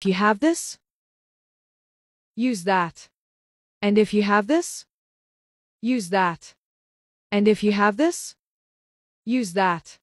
If you have this, use that. And if you have this, use that. And if you have this, use that.